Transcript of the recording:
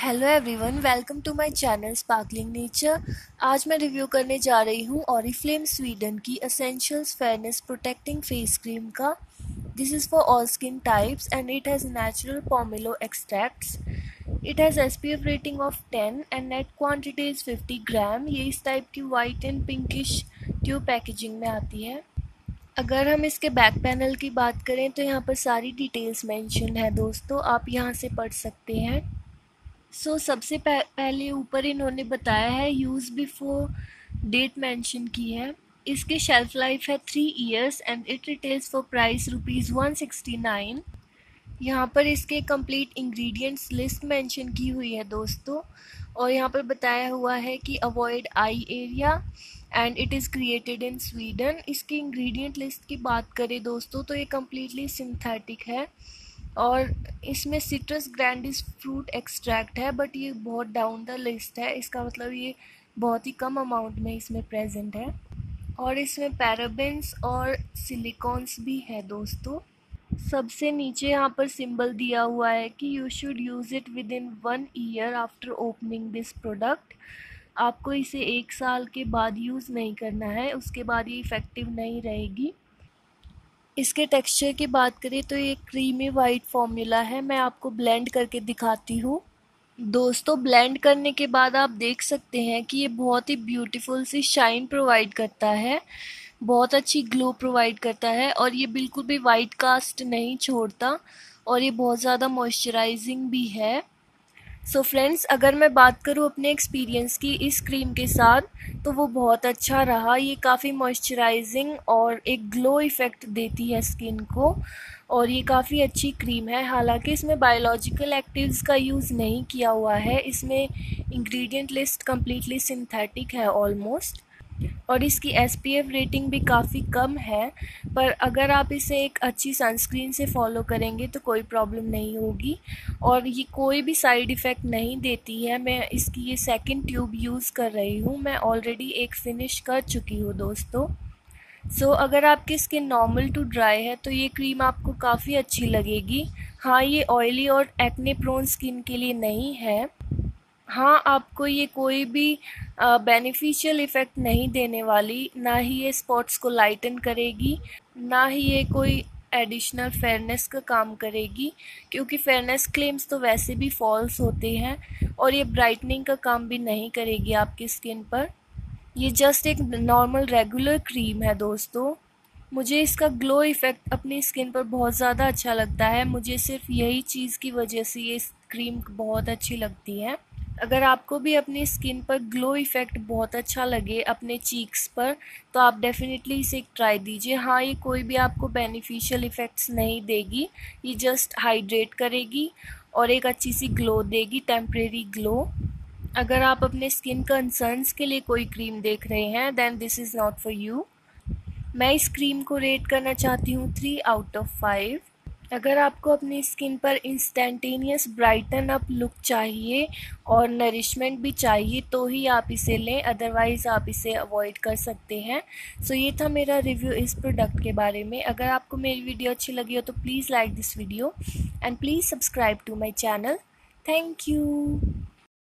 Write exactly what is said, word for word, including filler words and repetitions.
Hello everyone, welcome to my channel sparkling nature. आज मैं review करने जा रही हूँ ऑरिफ्लेम स्वीडन की essentials fairness protecting face cream का। This is for all skin types and it has natural pomelo extracts. It has S P F rating of ten and net quantity is fifty gram. ये इस type की white and pinkish tube packaging में आती है। अगर हम इसके back panel की बात करें तो यहाँ पर सारी डिटेल्स मेंशन है दोस्तों, आप यहाँ से पढ़ सकते हैं। सो so, सबसे पहले ऊपर इन्होंने बताया है यूज़ बिफोर डेट मेंशन की है। इसकी शेल्फ लाइफ है three years and it retails for price rupees one sixty nine. यहाँ पर इसके कंप्लीट इंग्रेडिएंट्स लिस्ट मेंशन की हुई है दोस्तों, और यहाँ पर बताया हुआ है कि avoid eye area and it is created in Sweden. इसकी इंग्रेडिएंट लिस्ट की बात करें दोस्तों तो ये कम्प्लीटली सिंथेटिक है और इसमें सिट्रस ग्रैंडिस फ्रूट एक्सट्रैक्ट है, बट ये बहुत डाउन द लिस्ट है। इसका मतलब ये बहुत ही कम अमाउंट में इसमें प्रेजेंट है और इसमें पैराबेंस और सिलिकॉन्स भी है दोस्तों। सबसे नीचे यहाँ पर सिंबल दिया हुआ है कि you should use it within one year after opening this product. आपको इसे एक साल के बाद यूज़ नहीं करना है, उसके बाद ये इफ़ेक्टिव नहीं रहेगी। इसके टेक्सचर की बात करें तो ये क्रीमी वाइट फॉर्मूला है। मैं आपको ब्लेंड करके दिखाती हूँ दोस्तों। ब्लेंड करने के बाद आप देख सकते हैं कि ये बहुत ही ब्यूटीफुल सी शाइन प्रोवाइड करता है, बहुत अच्छी ग्लो प्रोवाइड करता है और ये बिल्कुल भी वाइट कास्ट नहीं छोड़ता और ये बहुत ज़्यादा मॉइस्चराइजिंग भी है। सो so फ्रेंड्स, अगर मैं बात करूँ अपने एक्सपीरियंस की इस क्रीम के साथ तो वो बहुत अच्छा रहा। ये काफ़ी मॉइस्चराइजिंग और एक ग्लो इफ़ेक्ट देती है स्किन को और ये काफ़ी अच्छी क्रीम है। हालांकि इसमें बायोलॉजिकल एक्टिव्स का यूज़ नहीं किया हुआ है, इसमें इंग्रेडिएंट लिस्ट कम्प्लीटली सिंथेटिक है ऑलमोस्ट, और इसकी एस पी एफ रेटिंग भी काफ़ी कम है। पर अगर आप इसे एक अच्छी सनस्क्रीन से फॉलो करेंगे तो कोई प्रॉब्लम नहीं होगी और ये कोई भी साइड इफ़ेक्ट नहीं देती है। मैं इसकी ये सेकंड ट्यूब यूज़ कर रही हूँ, मैं ऑलरेडी एक फिनिश कर चुकी हूँ दोस्तों। सो so, अगर आपकी स्किन नॉर्मल टू ड्राई है तो ये क्रीम आपको काफ़ी अच्छी लगेगी। हाँ, ये ऑयली और एक्ने प्रोन स्किन के लिए नहीं है। हाँ, आपको ये कोई भी बेनिफिशियल इफ़ेक्ट नहीं देने वाली, ना ही ये स्पॉट्स को लाइटन करेगी, ना ही ये कोई एडिशनल फेयरनेस का काम करेगी, क्योंकि फेयरनेस क्लेम्स तो वैसे भी फॉल्स होते हैं, और ये ब्राइटनिंग का काम भी नहीं करेगी आपकी स्किन पर। ये जस्ट एक नॉर्मल रेगुलर क्रीम है दोस्तों। मुझे इसका ग्लो इफ़ेक्ट अपनी स्किन पर बहुत ज़्यादा अच्छा लगता है। मुझे सिर्फ यही चीज़ की वजह से ये क्रीम बहुत अच्छी लगती है। अगर आपको भी अपनी स्किन पर ग्लो इफ़ेक्ट बहुत अच्छा लगे अपने चीक्स पर तो आप डेफिनेटली इसे ट्राई दीजिए। हाँ, ये कोई भी आपको बेनिफिशियल इफ़ेक्ट्स नहीं देगी, ये जस्ट हाइड्रेट करेगी और एक अच्छी सी ग्लो देगी, टेम्परेरी ग्लो। अगर आप अपने स्किन कंसर्न्स के लिए कोई क्रीम देख रहे हैं then this is not for you. मैं इस क्रीम को रेट करना चाहती हूँ थ्री आउट ऑफ फाइव। अगर आपको अपनी स्किन पर इंस्टेंटेनियस ब्राइटन अप लुक चाहिए और नरिशमेंट भी चाहिए तो ही आप इसे लें, अदरवाइज़ आप इसे अवॉइड कर सकते हैं। सो so, ये था मेरा रिव्यू इस प्रोडक्ट के बारे में। अगर आपको मेरी वीडियो अच्छी लगी हो तो please like this video and please subscribe to my channel. Thank you.